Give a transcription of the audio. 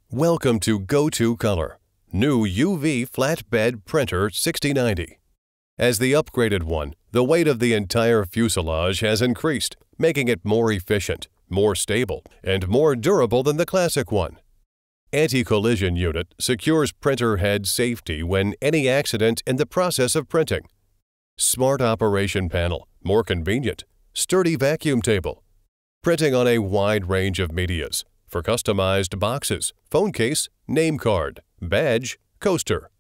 Welcome to Go2 Color, new UV flatbed printer 6090. As the upgraded one, the weight of the entire fuselage has increased, making it more efficient, more stable, and more durable than the classic one. Anti-collision unit secures printer head safety when any accident in the process of printing. Smart operation panel, more convenient. Sturdy vacuum table. Printing on a wide range of medias for customized boxes, phone case, name card, badge, coaster.